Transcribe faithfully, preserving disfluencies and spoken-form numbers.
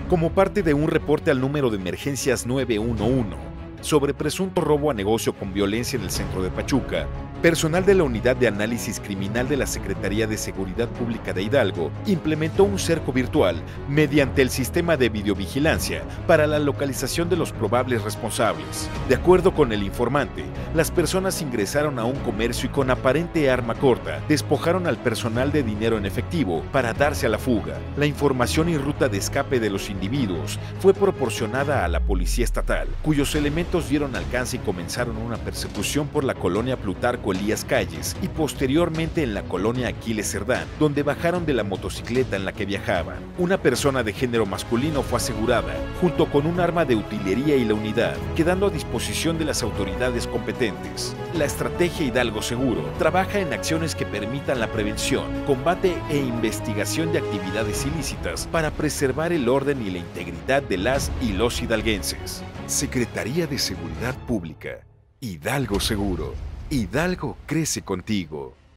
como parte de un reporte al número de emergencias nueve uno uno sobre presunto robo a negocio con violencia en el centro de Pachuca. Personal de la Unidad de Análisis Criminal de la Secretaría de Seguridad Pública de Hidalgo implementó un cerco virtual mediante el sistema de videovigilancia para la localización de los probables responsables. De acuerdo con el informante, las personas ingresaron a un comercio y con aparente arma corta despojaron al personal de dinero en efectivo para darse a la fuga. La información y ruta de escape de los individuos fue proporcionada a la Policía Estatal, cuyos elementos dieron alcance y comenzaron una persecución por la colonia Plutarco Elías Calles y posteriormente en la colonia Aquiles Cerdán, donde bajaron de la motocicleta en la que viajaban. Una persona de género masculino fue asegurada, junto con un arma de utilería y la unidad, quedando a disposición de las autoridades competentes. La estrategia Hidalgo Seguro trabaja en acciones que permitan la prevención, combate e investigación de actividades ilícitas para preservar el orden y la integridad de las y los hidalguenses. Secretaría de Seguridad Pública. Hidalgo Seguro. Hidalgo crece contigo.